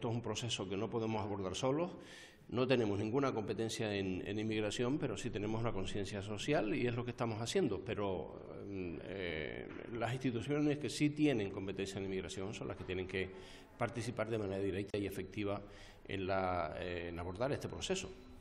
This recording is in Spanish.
esto es un proceso que no podemos abordar solos. No tenemos ninguna competencia en inmigración, pero sí tenemos una conciencia social y es lo que estamos haciendo. Pero las instituciones que sí tienen competencia en inmigración son las que tienen que participar de manera directa y efectiva en abordar este proceso.